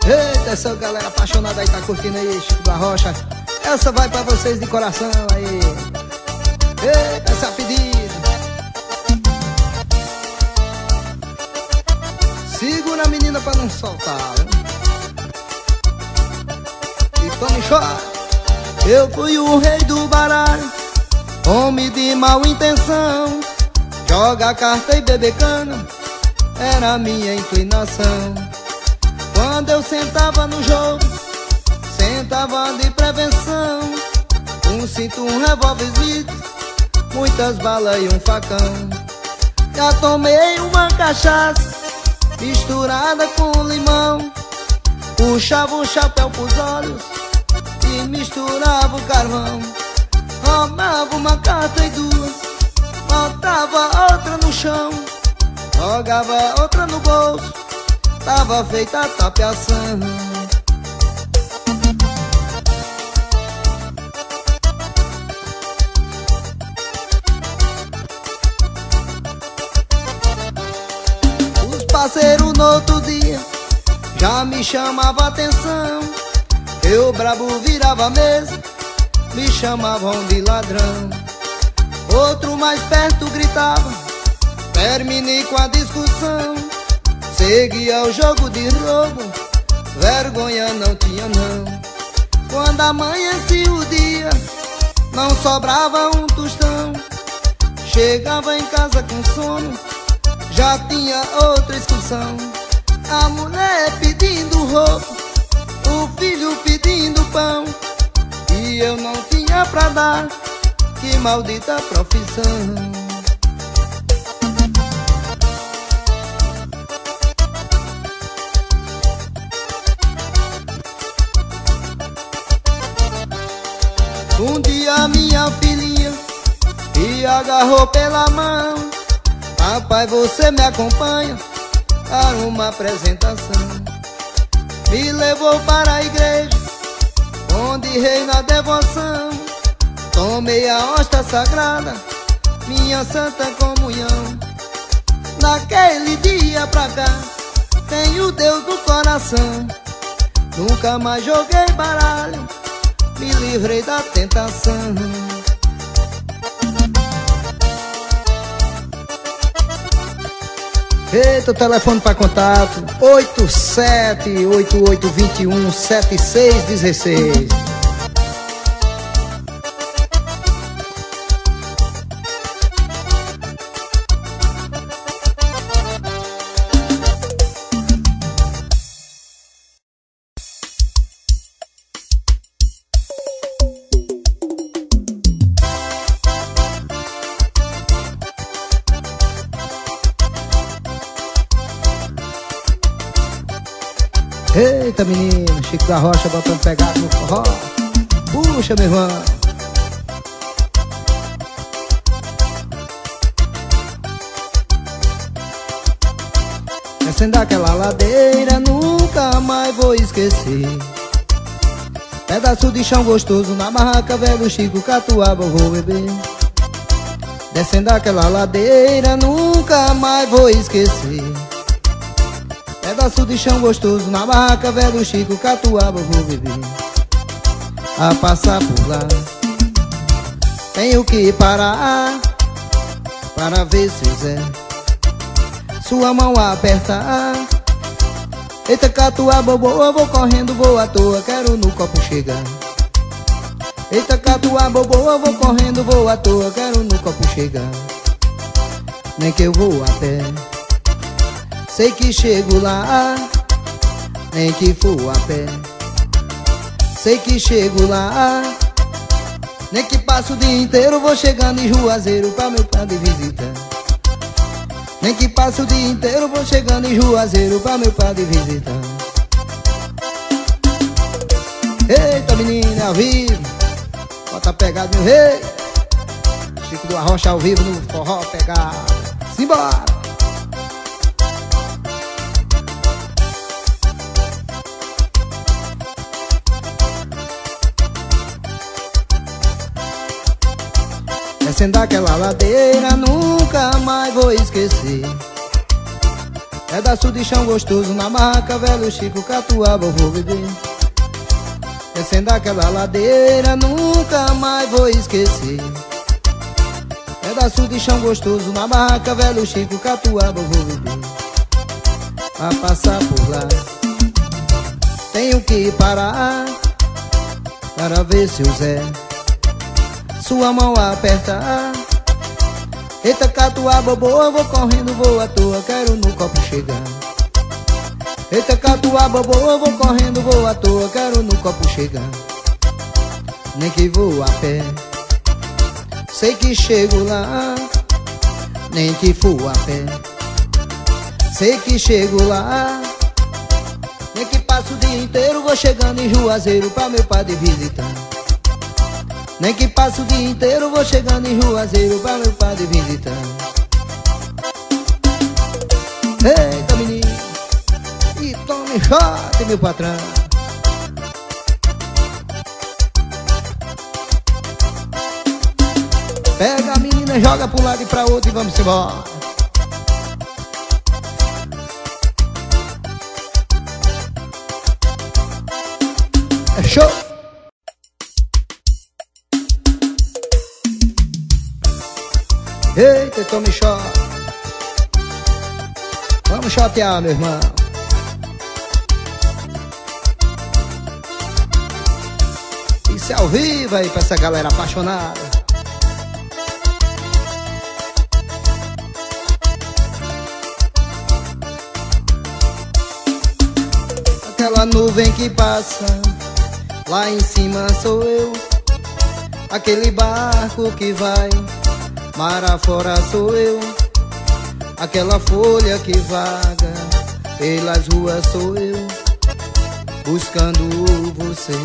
Eita, essa galera apaixonada aí tá curtindo aí, Chico da Rocha. Essa vai pra vocês de coração aí. Eita, essa pedida. Segura a menina pra não soltar, né? E tome chora. Eu fui o rei do baralho, homem de mal intenção. Joga carta e beber cana era a minha inclinação. Quando eu sentava no jogo, sentava de prevenção. Um cinto, um revólver Smith, muitas balas e um facão. Já tomei uma cachaça misturada com limão. Puxava o chapéu pros olhos e misturava o carvão. Roubava uma carta e duas, botava outra no chão, jogava outra no bolso, tava feita a tapeação. Os parceiros no outro dia já me chamavam atenção. Eu brabo virava a mesa, me chamavam de ladrão. Outro mais perto gritava, terminei com a discussão. Seguia o jogo de roubo, vergonha não tinha não. Quando amanhecia o dia, não sobrava um tostão. Chegava em casa com sono, já tinha outra excursão. A mulher pedindo roupa, o filho pedindo pão, e eu não tinha pra dar, que maldita profissão. Um dia minha filhinha me agarrou pela mão. Papai, você me acompanha para uma apresentação. Me levou para a igreja, onde reina a devoção. Tomei a hóstia sagrada, minha santa comunhão. Naquele dia pra cá, tenho Deus no coração. Nunca mais joguei baralho, me livrei da tentação. Eita, o telefone para contato 8788217616. Eita menino, Chico da Rocha botando pegado no forró. Puxa, meu irmão. Descendo aquela ladeira, nunca mais vou esquecer. Pedaço de chão gostoso na barraca, velho Chico Catuaba, eu vou beber. Descendo aquela ladeira, nunca mais vou esquecer. Pedaço de chão gostoso na barraca, velho Chico Catuaba, eu vou beber. A passar por lá, tenho que parar para ver se o Zé sua mão apertar. Eita Catuaba boa, vou correndo, vou à toa, quero no copo chegar. Eita Catuaba boa, vou correndo, vou à toa, quero no copo chegar. Nem que eu vou a pé, sei que chego lá, nem que for a pé. Sei que chego lá, nem que passo o dia inteiro, vou chegando em Juazeiro pra meu pai de visita. Nem que passo o dia inteiro, vou chegando em Juazeiro pra meu pai de visita. Eita menina, ao vivo, bota pegado meu rei. Chico da Rocha ao vivo no forró pegado. Simbora! Descendo aquela ladeira, nunca mais vou esquecer. Pedaço de chão gostoso na barraca, velho Chico Catuaba eu vou beber. Descendo aquela ladeira, nunca mais vou esquecer. Pedaço de chão gostoso na barraca, velho Chico Catuaba eu vou beber. A passar por lá tenho que parar para ver seu Zé sua mão apertar. Eita Catuaba boa, vou correndo, vou à toa, quero no copo chegar. Eita Catuaba boa, vou correndo, vou à toa, quero no copo chegar. Nem que vou a pé, sei que chego lá. Nem que for a pé, sei que chego lá. Nem que passo o dia inteiro, vou chegando em Juazeiro pra meu padre visitar. Nem que passo o dia inteiro, vou chegando em Juazeiro pra meu padre visitar. Eita menino, e tome shot, meu patrão. Pega a menina, joga pro lado e pra outro e vamos embora. É show! Eita, tome shot. Vamos shotear, meu irmão. Isso é ao vivo aí pra essa galera apaixonada. Aquela nuvem que passa, lá em cima sou eu. Aquele barco que vai mar afora sou eu. Aquela folha que vaga pelas ruas sou eu, buscando você.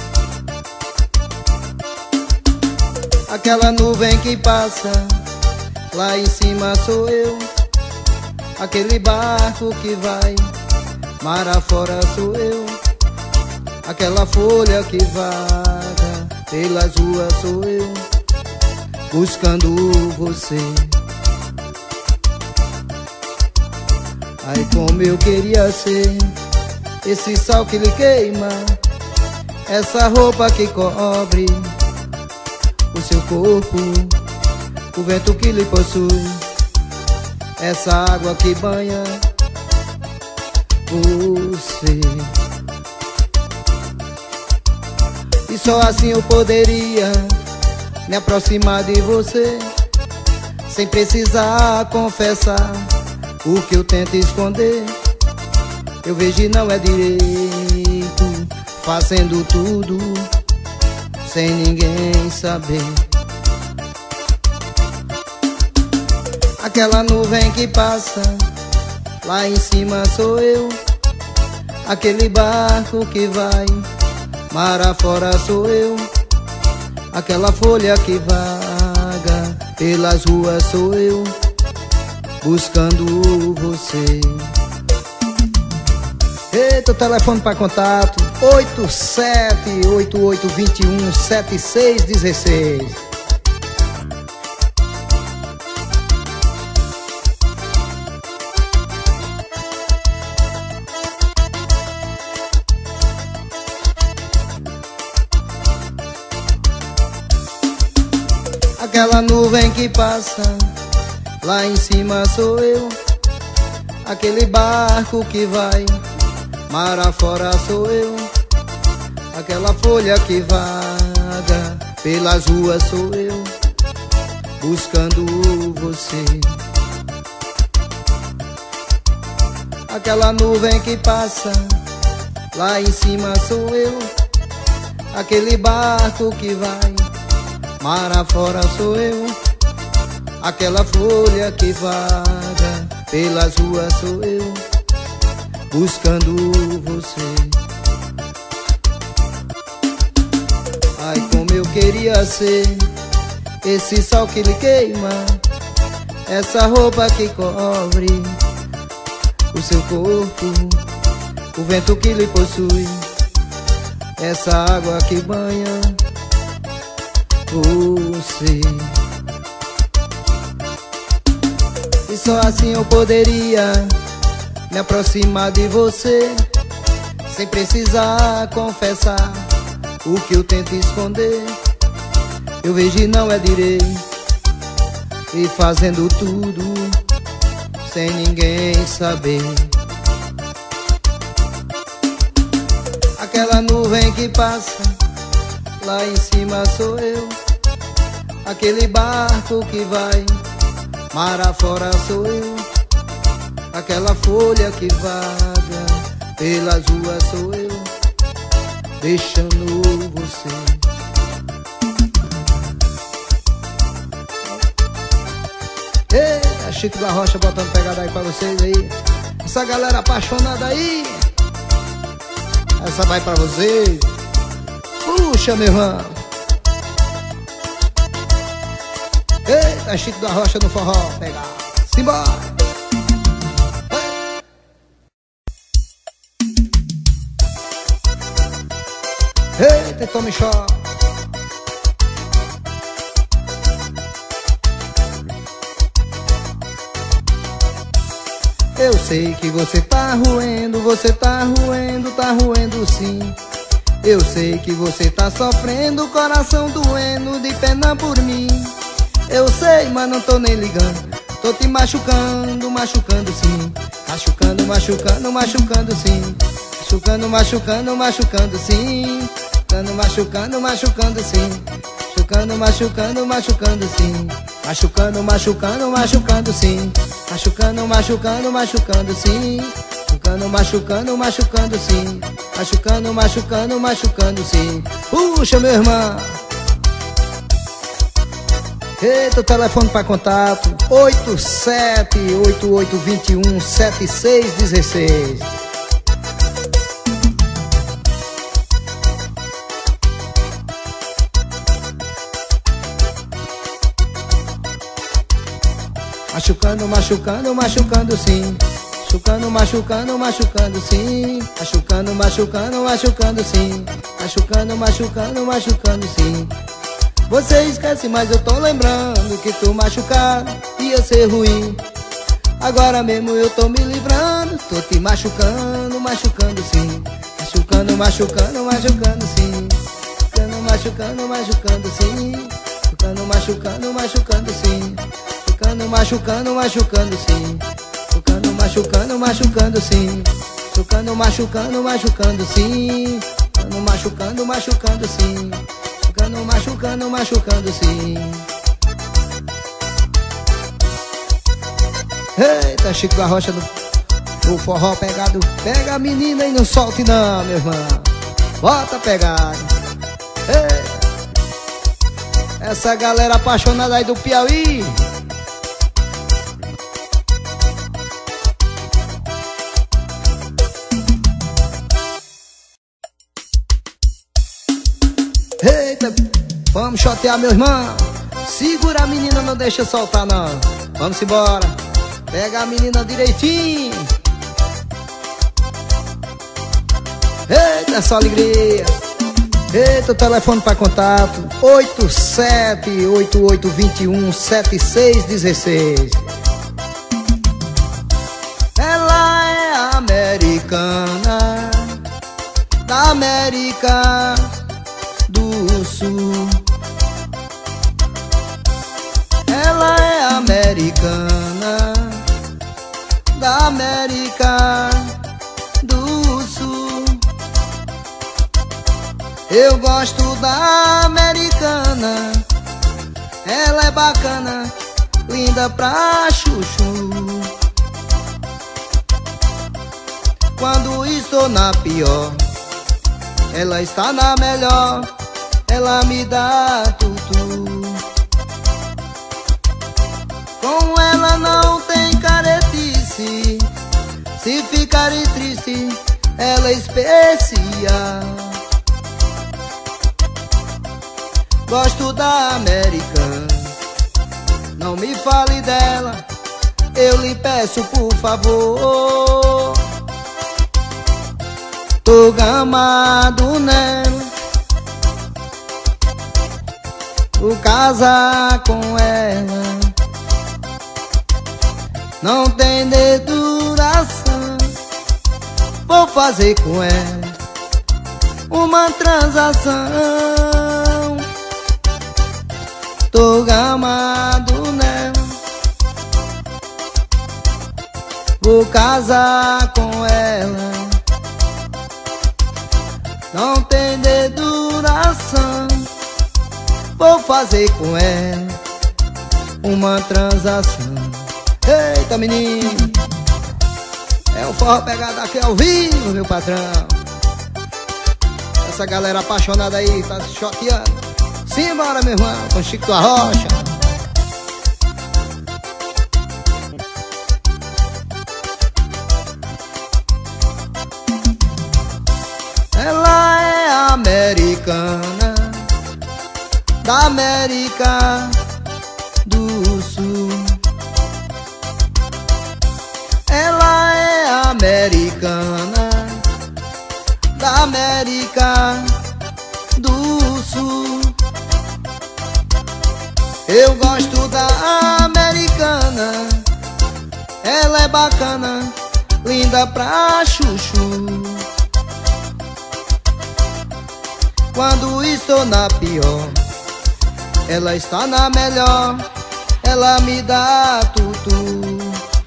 Aquela nuvem que passa, lá em cima sou eu. Aquele barco que vai mar afora sou eu. Aquela folha que vaga pelas ruas sou eu, buscando você. Ai, como eu queria ser esse sol que lhe queima, essa roupa que cobre o seu corpo, o vento que lhe possui, essa água que banha você. E só assim eu poderia me aproximar de você, sem precisar confessar o que eu tento esconder. Eu vejo e não é direito, fazendo tudo sem ninguém saber. Aquela nuvem que passa, lá em cima sou eu. Aquele barco que vai mar afora sou eu. Aquela folha que vaga pelas ruas sou eu, buscando você. Eita, o telefone para contato 8788217616. Aquela nuvem que passa, lá em cima sou eu. Aquele barco que vai mar afora sou eu. Aquela folha que vaga pelas ruas sou eu, buscando você. Aquela nuvem que passa, lá em cima sou eu. Aquele barco que vai mar afora sou eu. Aquela folha que vaga pelas ruas sou eu, buscando você. Ai, como eu queria ser esse sol que lhe queima, essa roupa que cobre o seu corpo, o vento que lhe possui, essa água que banha você. E só assim eu poderia me aproximar de você, sem precisar confessar o que eu tento esconder. Eu vejo e não é direito, e fazendo tudo sem ninguém saber. Aquela nuvem que passa, lá em cima sou eu. Aquele barco que vai mar afora sou eu. Aquela folha que vaga pelas ruas sou eu, deixando você. Eita, Chico da Rocha botando pegada aí pra vocês aí. Essa galera apaixonada aí, essa vai pra vocês. Puxa, meu irmão. Eita, Chico da Rocha no forró, pegar. Simbora. Eita, tome choque. Eu sei que você tá roendo, tá roendo sim. Eu sei que você tá sofrendo, coração doendo, de pena por mim. Eu sei, mas não tô nem ligando, tô te machucando, machucando sim. Machucando, machucando, machucando sim. Machucando, machucando, machucando sim. Machucando, machucando sim. Machucando, machucando, machucando sim. Machucando, machucando, machucando sim. Machucando, machucando, machucando sim. Machucando, machucando, machucando sim. Machucando, machucando, machucando sim. Puxa, meu irmão. Eita, o telefone para contato 8788217616. Machucando, machucando, machucando sim. Machucando, machucando, machucando sim. Machucando, machucando, machucando sim. Machucando, machucando, machucando sim. Você esquece, mas eu tô lembrando que tu machucado ia ser ruim. Agora mesmo eu tô me livrando, tô te machucando, machucando sim. Machucando, machucando, machucando sim. Machucando, machucando sim. Machucando, machucando, machucando sim. Machucando, machucando, machucando sim. Machucando, machucando, machucando sim. Machucando, machucando, machucando sim. Machucando, machucando sim. Machucando, machucando, machucando sim. Eita, Chico da Rocha do forró pegado. Pega a menina e não solte não, meu irmão. Bota pegado. Eita. Essa galera apaixonada aí do Piauí. Eita, vamos chotear, meu irmão. Segura a menina, não deixa soltar não. Vamos embora. Pega a menina direitinho. Eita, essa alegria. Eita, o telefone para contato 8788217616. Ela é americana, da América do Sul. Ela é americana, da América do Sul. Eu gosto da americana, ela é bacana, linda pra chuchu. Quando estou na pior, ela está na melhor, ela me dá tudo. Com ela não tem caretice, se ficarem triste, ela é especial. Gosto da América, não me fale dela, eu lhe peço por favor. Tô gamado nela, vou casar com ela. Não tem deduração, fazer com ela uma transação. Tô gamado nela, vou casar com ela. Não tem duração, vou fazer com ela uma transação. Eita, menino, é o forró pegado aqui ao vivo, meu patrão. Essa galera apaixonada aí tá se choteando. Simbora, meu irmão, com Chico da Rocha. Ela é americana, da América do Sul. Ela é americana, da América do Sul. Eu gosto da americana, ela é bacana, linda pra chuchu. Quando estou na pior, ela está na melhor, ela me dá tudo.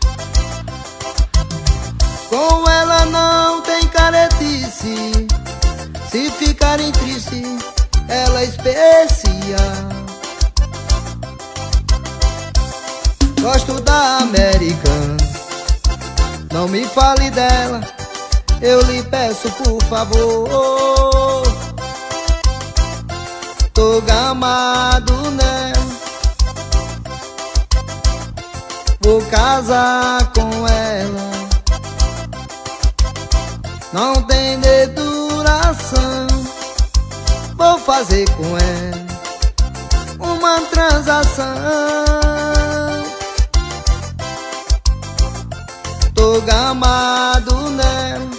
Com ela não tem caretice, se ficarem triste, ela é especial. Gosto da americana, não me fale dela, eu lhe peço por favor. Tô gamado nela, vou casar com ela. Não tem duração, vou fazer com ela uma transação. Tô gamado nela,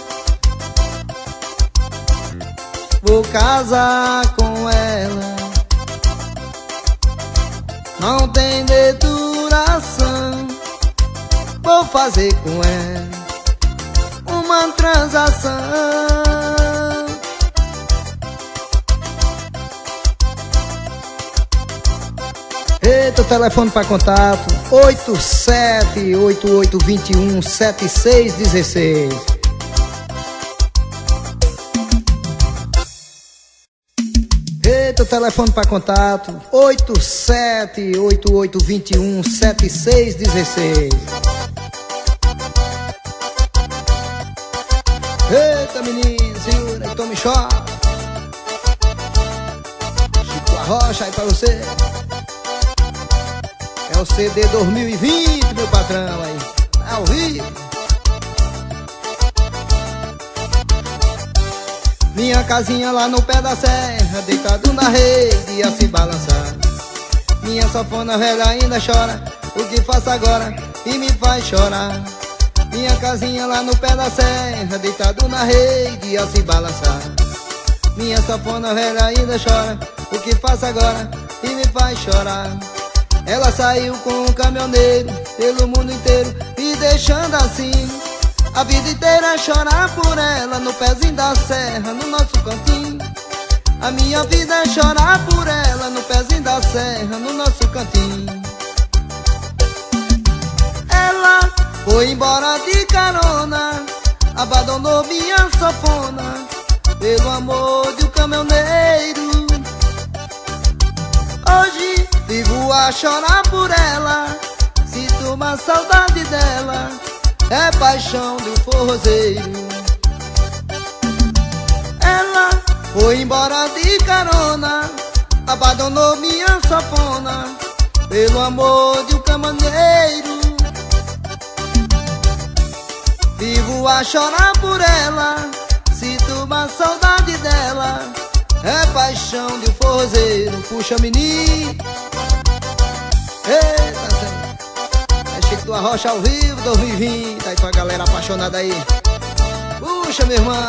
vou casar com ela. Não tem duração, vou fazer com ela uma transação. Eita, o telefone para contato 8788217616. Eita, o telefone para contato 8788217616. Eita, menino, segura aí, tome choque. Chico da Rocha aí pra você. É o CD 2020, meu patrão aí, ao vivo. Minha casinha lá no pé da serra, deitado na rede e a se balançar. Minha sanfona velha ainda chora, o que faço agora e me faz chorar. Minha casinha lá no pé da serra, deitado na rede e a se balançar. Minha sanfona velha ainda chora, o que faço agora e me faz chorar. Ela saiu com um caminhoneiro pelo mundo inteiro, e deixando assim a vida inteira chorar por ela no pezinho da serra, no nosso cantinho. A minha vida é chorar por ela no pezinho da serra, no nosso cantinho. Ela foi embora de carona, abandonou minha sanfona pelo amor de um caminhoneiro. Hoje vivo a chorar por ela, sinto uma saudade dela, é paixão do forrozeiro. Ela foi embora de carona, abandonou minha sanfona pelo amor de um caminhoneiro. Vivo a chorar por ela, sinto uma saudade dela, é paixão de um forrozeiro. Puxa, menino. Eita, é Chico da Rocha ao vivo 2020, aí com a galera apaixonada aí. Puxa, meu irmão.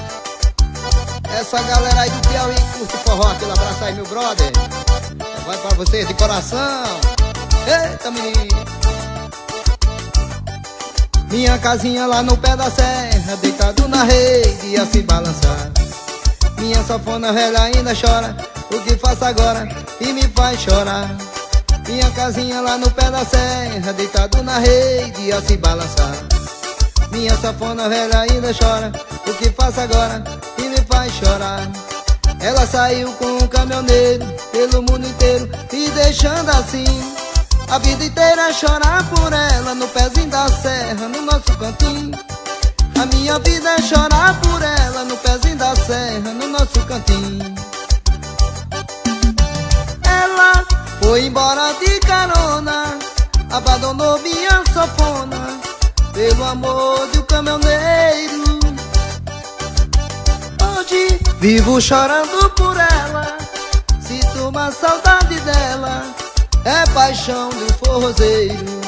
Essa galera aí do Piauí curte forró, aquele abraço aí, meu brother. Vai pra vocês de coração. Eita, menino. Minha casinha lá no pé da serra, deitado na rede ia se balançar. Minha sanfona velha ainda chora, o que faço agora e me faz chorar. Minha casinha lá no pé da serra, deitado na rede ia se balançar. Minha sanfona velha ainda chora, o que faço agora e me faz chorar. Ela saiu com um caminhoneiro pelo mundo inteiro e deixando assim a vida inteira chorar por ela no pezinho da serra, no nosso cantinho. A minha vida é chorar por ela no pezinho da serra, no nosso cantinho. Ela foi embora de carona, abandonou minha sanfona pelo amor de um caminhoneiro. Hoje vivo chorando por ela, sinto uma saudade dela, é paixão do forrozeiro.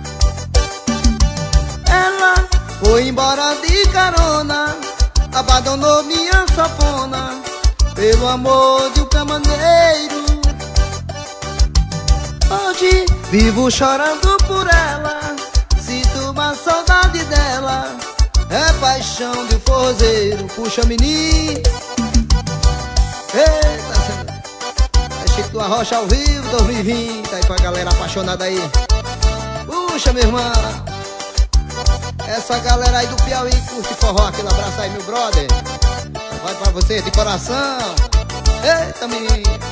Ela foi embora de carona, abandonou minha sanfona pelo amor de um caminhoneiro. Hoje vivo chorando por ela, sinto uma saudade dela, é paixão do forrozeiro. Puxa, menino. Eita, é Chico do Arrocha ao vivo 2020. Aí pra galera apaixonada aí. Puxa, minha irmã. Essa galera aí do Piauí curte forró. Aquele abraço aí, meu brother. Vai pra você de coração. Eita, menino.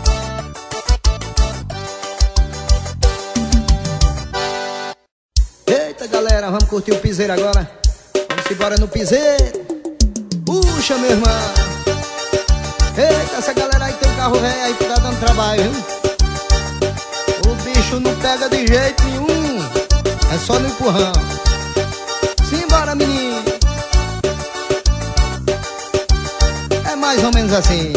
Eita, galera, vamos curtir o piseiro agora. Vamos embora no piseiro. Puxa, meu irmão. Eita, essa galera aí tem um carro velho aí que tá dando trabalho, viu? O bicho não pega de jeito nenhum, é só no empurrão. Simbora, menino. É mais ou menos assim.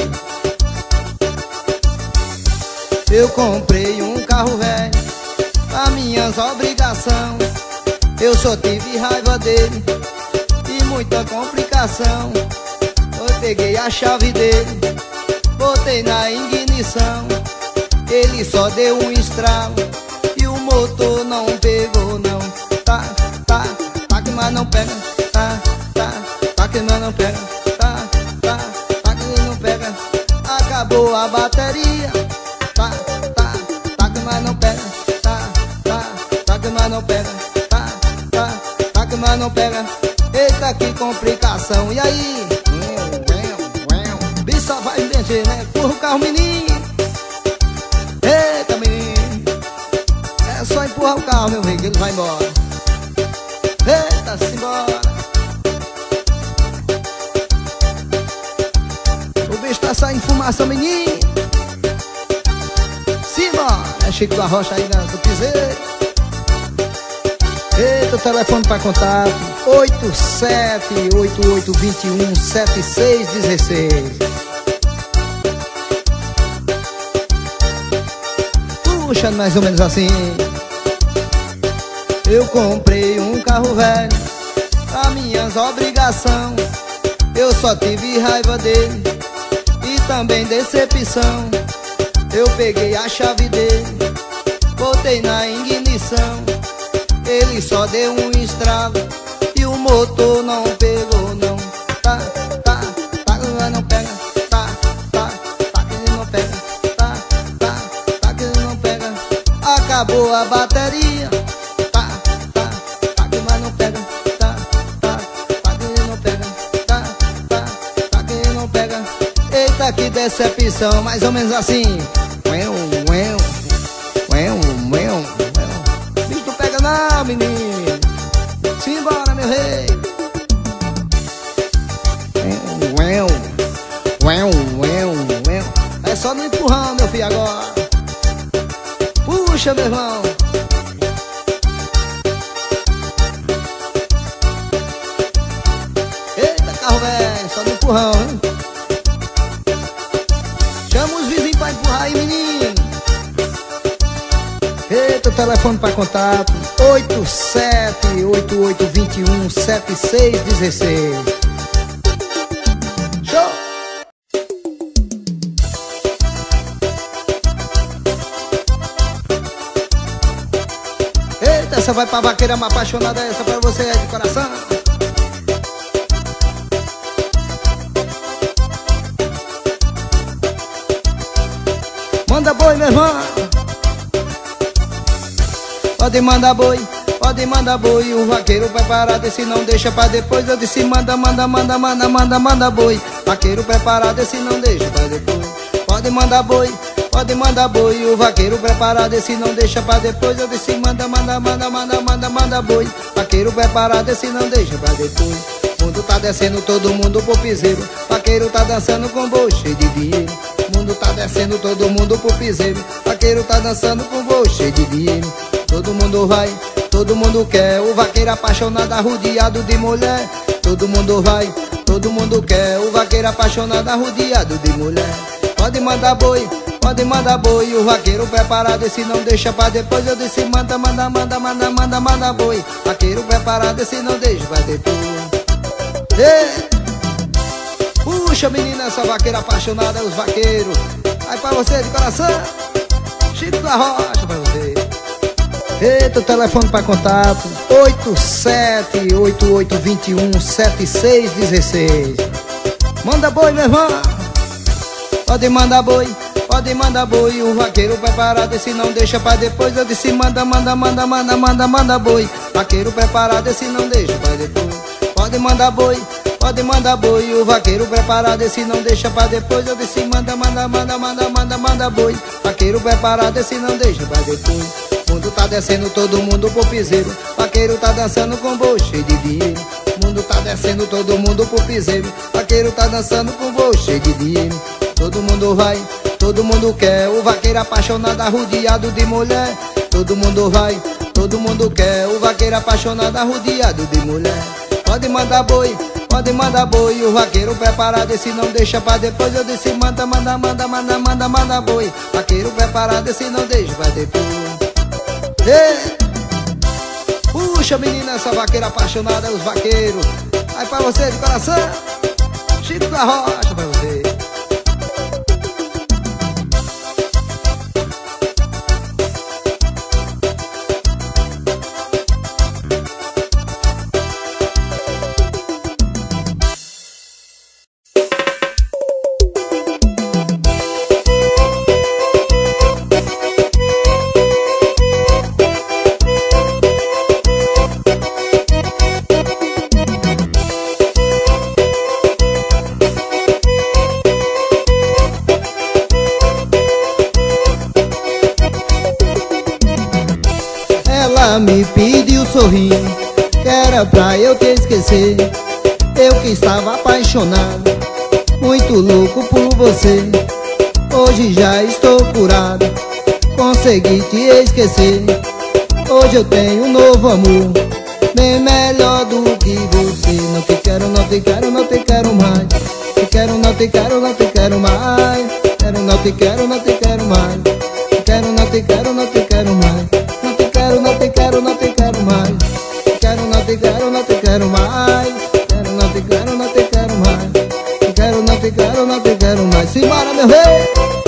Eu comprei um carro velho, as minhas obrigações. Eu só tive raiva dele e muita complicação. Eu peguei a chave dele, botei na ignição. Ele só deu um estralo e o motor não pegou não. Tá, mas não pega. Tá, mas não pega. Tá, que não pega. Acabou a bateria. Tá, mas não pega. Tá, que mas não pega. Tá, que mas não pega. Eita, que complicação. E aí? Bicho só vai mexer, né? Empurra o carro, menino. Eita, menino. É só empurrar o carro, meu rei, que ele vai embora. Eita, simbora. O bicho tá saindo fumaça, menino. Simbora. É Chico do Arrocha aí do piseiro. Eita, o telefone para contato 8788217616. Puxa, mais ou menos assim. Eu comprei um carro velho, as minhas obrigações. Eu só tive raiva dele e também decepção. Eu peguei a chave dele, botei na ignição. Ele só deu um estralo e o motor não pegou não. Tá, mas não pega. Tá, que ele não pega. Tá, que ele não pega. Acabou a bateria. Tá, mas não pega. Tá, que ele não pega. Tá, que ele não pega. Eita, que decepção, mais ou menos assim. Bicho, não pega não, menino. Simbora, meu rei. É só no empurrão, meu filho, agora. Puxa, meu irmão. Eita, carro velho, só no empurrão, hein? Chama os vizinhos pra empurrar aí, menino. Eita, o telefone para contato 8788217616. Show! Eita, Essa vai pra vaqueira mais apaixonada, essa pra você é de coração. Manda boi, meu irmão. Pode mandar boi, pode mandar boi. O vaqueiro preparado, esse não deixa pra depois. Eu disse manda, manda, manda, manda, manda, manda boi. Vaqueiro preparado, esse não deixa pra depois. Pode mandar boi, pode mandar boi. O vaqueiro preparado, esse não deixa pra depois. Eu disse manda, manda, manda, manda, manda, manda boi. Vaqueiro preparado, esse não deixa pra depois. Mundo tá descendo, todo mundo pro piseiro. Vaqueiro tá dançando com boi cheio de dinheiro. Mundo tá descendo, todo mundo pro piseiro. Vaqueiro tá dançando com boi cheio de dinheiro. Todo mundo vai, todo mundo quer. O vaqueiro apaixonado, arrodeado de mulher. Todo mundo vai, todo mundo quer. O vaqueiro apaixonado, arrodeado de mulher. Pode mandar boi, pode mandar boi. O vaqueiro preparado, esse não deixa pra depois. Eu disse manda, manda, manda, manda, manda, manda boi. Vaqueiro preparado, esse não deixa pra depois. Ei! Puxa, menina, essa vaqueira apaixonada, os vaqueiros. Aí pra você de coração, Chico da Rocha pra você. Eita, o telefone para contato 8788217616. Manda boi, meu irmão. Pode mandar boi, pode mandar boi. O vaqueiro preparado, esse não deixa pra depois. Eu disse manda, manda, manda, manda, manda, manda boi. Vaqueiro preparado, esse não deixa pra depois. Pode mandar boi, pode mandar boi. O vaqueiro preparado, esse não deixa pra depois. Eu disse manda, manda, manda, manda, manda, manda boi. Vaqueiro preparado, esse não deixa pra depois. Mundo tá descendo, todo mundo pro piseiro. Vaqueiro tá dançando com boi cheio de dinheiro. Mundo tá descendo, todo mundo pro piseiro. Vaqueiro tá dançando com boi cheio de dinheiro. Todo mundo vai, todo mundo quer. O vaqueiro apaixonado, arrodeado de mulher. Todo mundo vai, todo mundo quer. O vaqueiro apaixonado, arrodeado de mulher. Pode mandar boi, pode mandar boi. O vaqueiro preparado, esse não deixa pra depois. Eu disse manda, manda, manda, manda, manda, manda boi. Vaqueiro preparado, esse não deixa pra depois. Ei! Puxa, menina, essa vaqueira apaixonada, os vaqueiros. Aí pra você de coração, Chico da Rocha pra você. Ela me pediu sorrindo, que era pra eu te esquecer. Eu que estava apaixonado, muito louco por você. Hoje já estou curado, consegui te esquecer. Hoje eu tenho um novo amor, bem melhor do que você. Não te quero, não te quero, não te quero mais. Te quero, não te quero, não te quero mais. Quero, não te quero, não te quero mais. Te quero, não te quero, não te quero mais. Não te quero, não te quero, não te quero mais. Te quero, não te quero, não te quero mais. Quero, não te quero, não te quero mais. Te quero, não te quero, não te quero mais. Simbora, meu rei!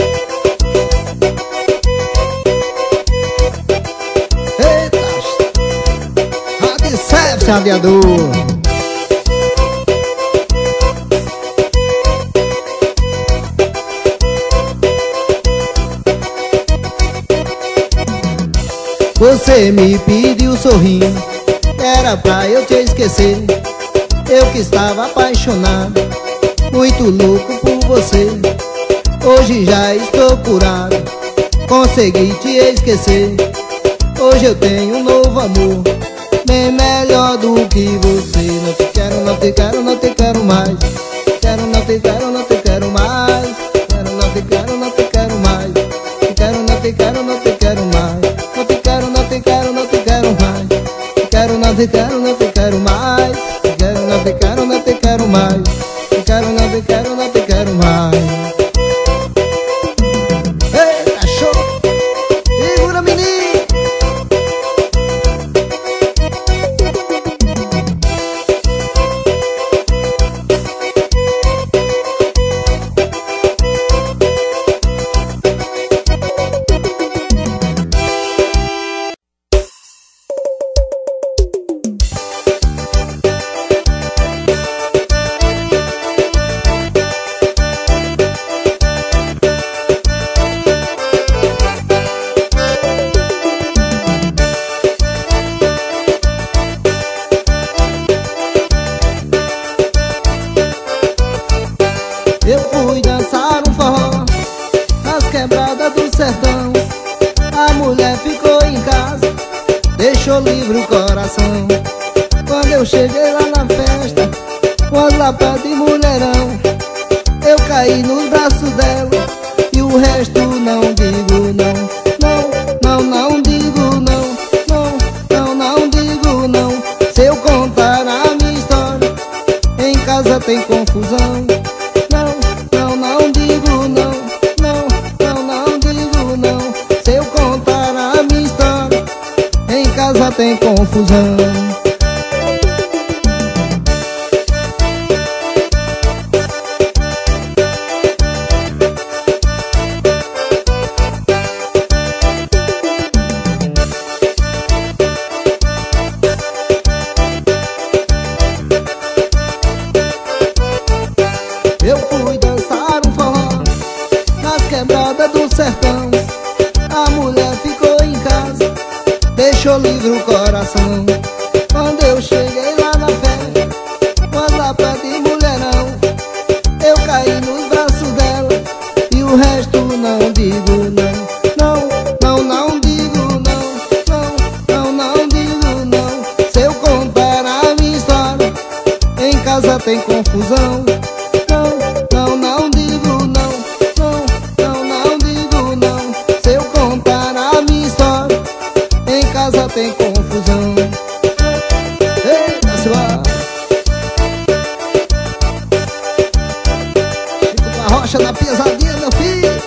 Eita! Rádio Sete, aviador! Você me pediu sorrindo, era pra eu te esquecer. Eu que estava apaixonado, muito louco por você. Hoje já estou curado, consegui te esquecer. Hoje eu tenho um novo amor, bem melhor do que você. Não te quero, não te quero, não te quero mais. Quero, não te quero, não te quero mais. Quero, não te quero, não te quero mais. Te quero, não te quero, não te quero mais. Não te quero, não te quero, não te quero mais. Te quero, não te quero, não te quero mais. Te quero, não te quero, não te quero mais. Te quero, não te quero, não te quero mais. Eita, show! Segura, menino! eu cheguei lá na festa, quando lá perto de mulherão, eu caí nos braços dela, e o resto não digo não. Não digo não, não digo não. Se eu contar a minha história, em casa tem confusão. Não digo não, não digo não. Se eu contar a minha história, em casa tem confusão. Eu fui dançar um forró nas quebradas do sertão. A mulher ficou em casa, deixou livre o coração. Quando eu cheguei lá na festa, quando lá perto de mulherão, eu caí nos braços dela, e o resto não digo não. Não digo não, não digo não. Se eu contar a minha história, em casa tem confusão. Não digo não, não digo não. Se eu contar a minha história, em casa tem confusão. Eita, suave. Chico da Rocha na pesadinha, meu filho.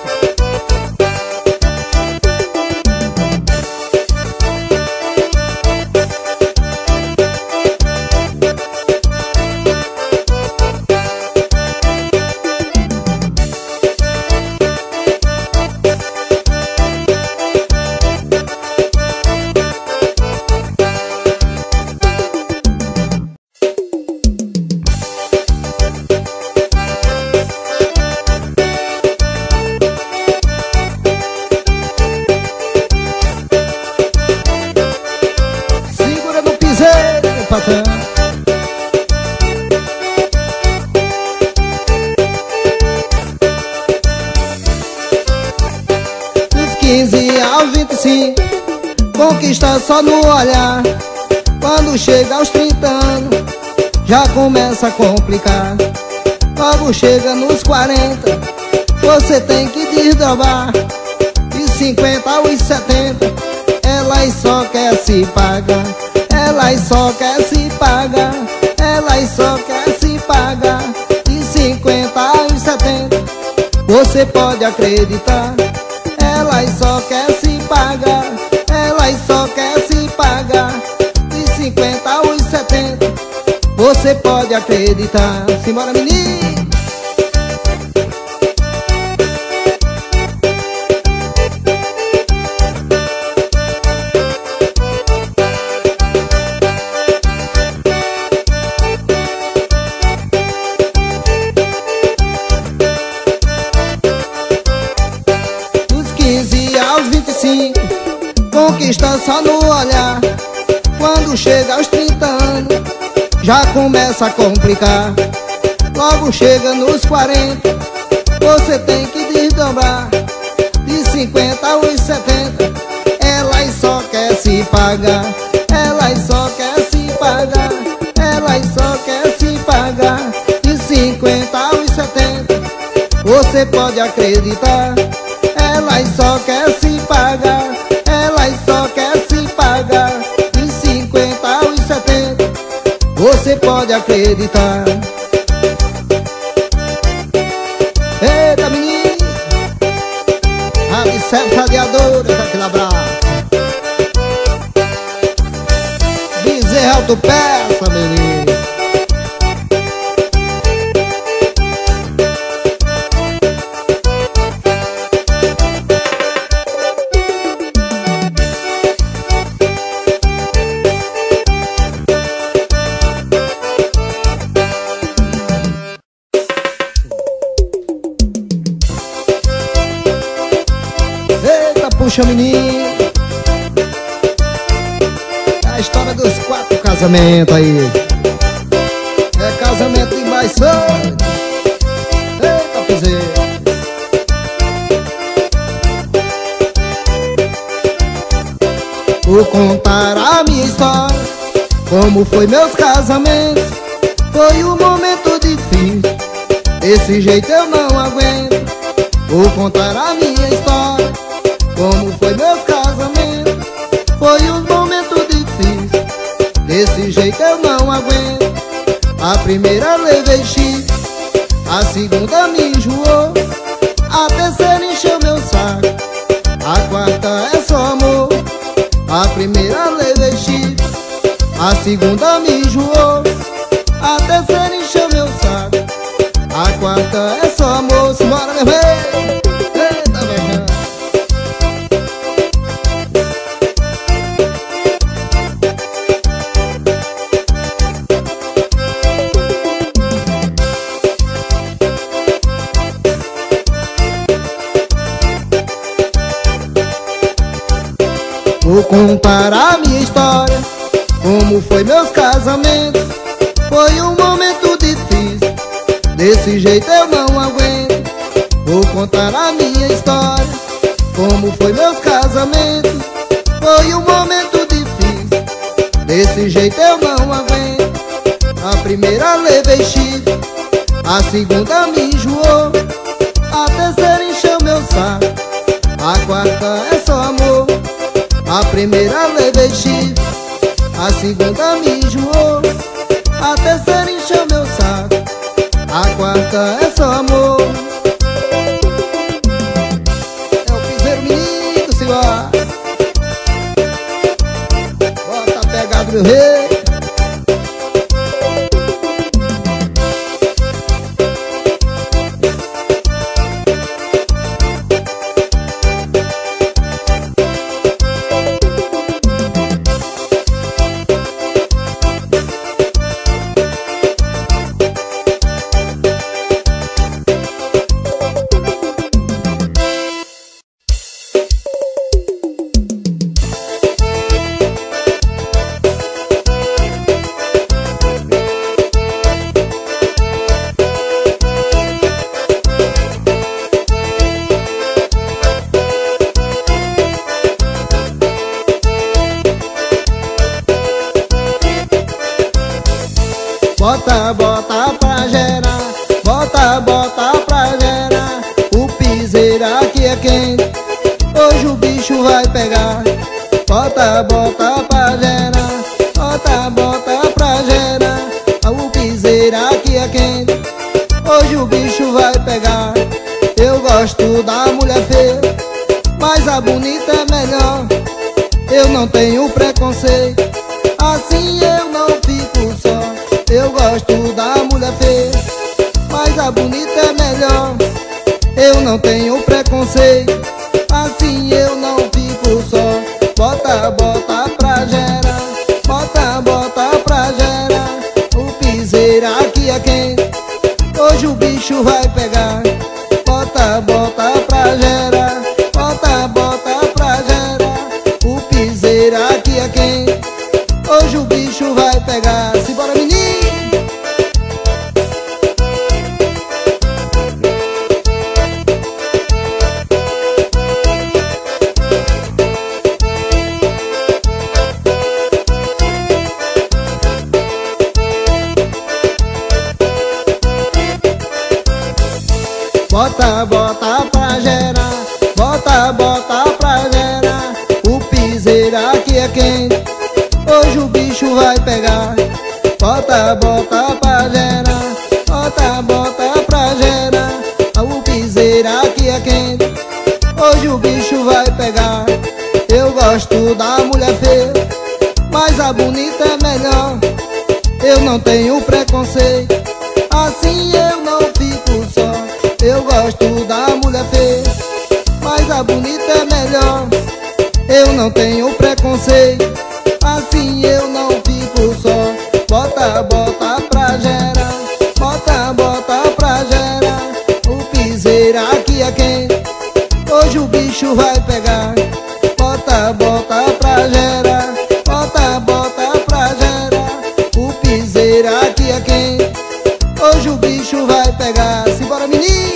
Patrão. Dos 15 aos 25, conquista só no olhar. Quando chega aos 30 anos, já começa a complicar. Logo chega nos 40, você tem que desdobrar. De 50 aos 70, elas só quer se pagar. Elas só quer se pagar, elas só quer se pagar. De 50 aos 70, você pode acreditar. Elas só quer se pagar, elas só quer se pagar. De 50 aos 70, você pode acreditar. Simbora, menino! Conquista só no olhar. Quando chega aos 30 anos, já começa a complicar. Logo chega nos 40, você tem que desdobrar. De 50 aos 70, elas só quer se pagar. Elas só quer se pagar, elas só quer se pagar. De 50 aos 70, você pode acreditar. Elas só quer se pagar, elas só quer se pagar. De 50 aos 70, você pode acreditar. Eita, menino! Alicerce radiadora daquele abraço. Bezerra autopeça, menino. Puxa, menino, a história dos 4 casamentos aí. É casamento de mais sonho. Eita, piseiro. Vou contar a minha história, Como foi meus casamentos, foi um momento difícil. Desse jeito eu não aguento, vou contar a minha história. Como foi meus casamentos, foi um momento difícil. Desse jeito eu não aguento. A primeira levei chifre, a segunda me enjoou, a terceira encheu meu saco, a quarta é só amor. A primeira levei chifre, a segunda me enjoou, a terceira encheu meu saco, a quarta é só amor. Simbora, meu rei! Eita, meu rei! Vou contar a minha história, como foi meus casamentos. Foi um momento difícil, desse jeito eu não aguento. Vou contar a minha história, como foi meus casamentos. Foi um momento difícil, desse jeito eu não aguento. A primeira levei chifre, a segunda me enjoou, a terceira encheu meu saco, a quarta é só amor. A primeira levei chifre, a segunda me enjoou, a terceira encheu meu saco, a quarta é só amor. É o piseiro menino, senhor. Bota pegado, meu rei. Bota, bota pra gerar, bota, bota pra gerar. O piseiro aqui é quente, hoje o bicho vai pegar. Bota, bota pra gerar, bota, bota pra gerar. O piseiro aqui é quente, hoje o bicho vai pegar. Eu gosto da mulher feia, mas a bonita é melhor. Eu não tenho preconceito, assim eu não fico só. Eu gosto da mulher feia, mas a bonita é melhor. Eu não tenho preconceito, assim eu não fico só. Bota, bota pra gerar, bota, bota pra gerar. O piseiro aqui é quente, hoje o bicho vai pegar. Bota, bota pra gerar, bota, bota pra gerar. O piseiro aqui é quente, hoje o bicho vai pegar. Simbora, menino! Bota, bota pra gerar, bota, bota pra gerar. O piseiro aqui é quente, hoje o bicho vai pegar. Bota, bota pra gerar, bota, bota pra gerar. O piseiro aqui é quente, hoje o bicho vai pegar. Eu gosto da mulher feia, mas a bonita é melhor. Eu não tenho preconceito, assim eu não fico só. Eu gosto da mulher feia, mas a bonita é melhor. Eu não tenho preconceito, assim eu não fico só. Bota, bota pra gerar, bota, bota pra gerar. O piseiro aqui é quente, hoje o bicho vai pegar. Bota, bota pra gerar, bota, bota pra gerar. O piseiro aqui é quente, hoje o bicho vai pegar. Simbora, menino!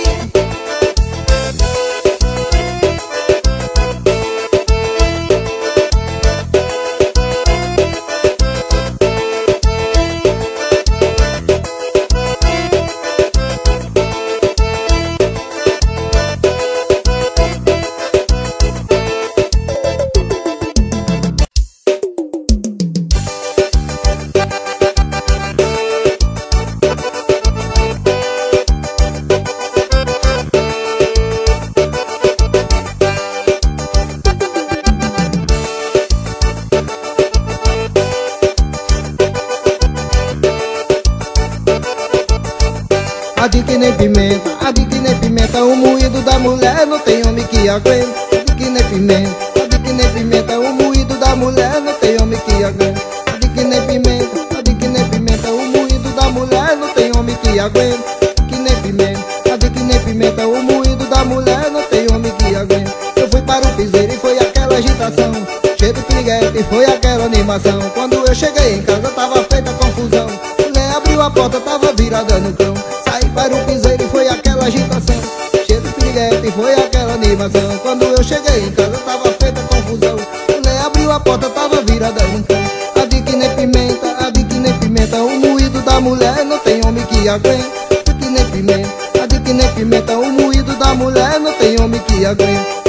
Adi que nem pimenta, adi que nem pimenta. O moído da mulher não tem homem que aguenta. Adi que nem pimenta, adi que nem pimenta. O moído da mulher não tem homem que aguenta. Adi que nem pimenta, adi que nem pimenta. O moído da mulher não tem homem que aguenta. Que nem pimenta, adi que nem pimenta. O moído da mulher não tem homem que aguenta. Eu fui para o piseiro e foi aquela agitação, cheio de piriguete e foi aquela animação. Quando eu cheguei em casa tava feita confusão. Mulher abriu a porta, tava virada no cão. Saí para o piseiro e foi aquela agitação, cheio de piriguete e foi aquela animação. Quando eu cheguei em casa tava feita confusão. Mulher abriu a porta, tava virada no cão. Adi que nem pimenta, adi que nem pimenta. O moído da mulher não tem homem que aguenta. Adi que nem pimenta, adi que nem pimenta. O moído da mulher não tem homem que aguenta.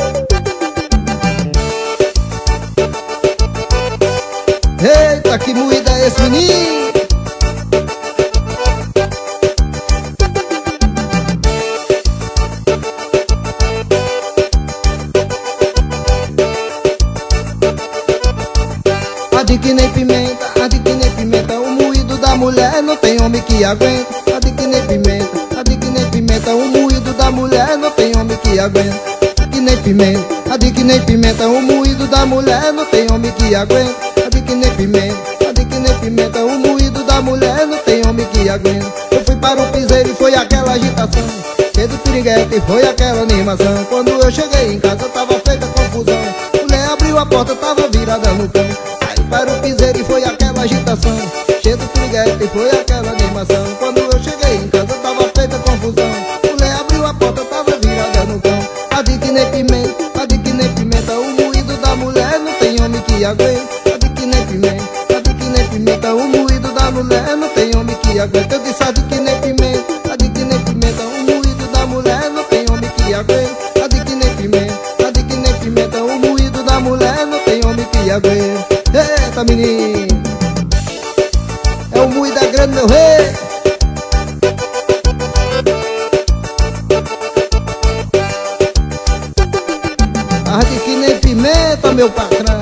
Eita, que moída é esse menino? Adi que nem pimenta, adi que nem pimenta. O moído da mulher não tem homem que aguenta. Adi que nem pimenta, adi que nem pimenta. O moído da mulher não tem homem que aguenta. Adi que nem pimenta, adi que nem pimenta. O moído da mulher não tem homem que aguenta. Adi que nem pimenta, adi que nem pimenta. O moído da mulher não tem homem que aguenta. Eu fui para o piseiro e foi aquela agitação, cheio de piriguete e foi aquela animação. Quando eu cheguei em casa tava feita confusão. Mulher abriu a porta, tava virada no cão. Saí para o piseiro e foi aquela agitação, cheio de piriguete e foi aquela animação. Quando eu cheguei em casa tava feita confusão. Mulher abriu a porta, tava virada no cão. Adi que nem pimenta, adi que nem pimenta. O moído da mulher não tem homem que aguenta. Adi que nem pimenta, adi que nem pimenta. O moído da mulher não tem homem que aguenta. Eu disse adi que nem pimenta, adi que nem pimenta. O moído da mulher não tem homem que aguenta. Adi que nem pimenta, adi que nem pimenta. O moído da mulher não tem homem que aguenta. Eita menino, é o moída grande meu rei. Adi que nem pimenta meu patrão.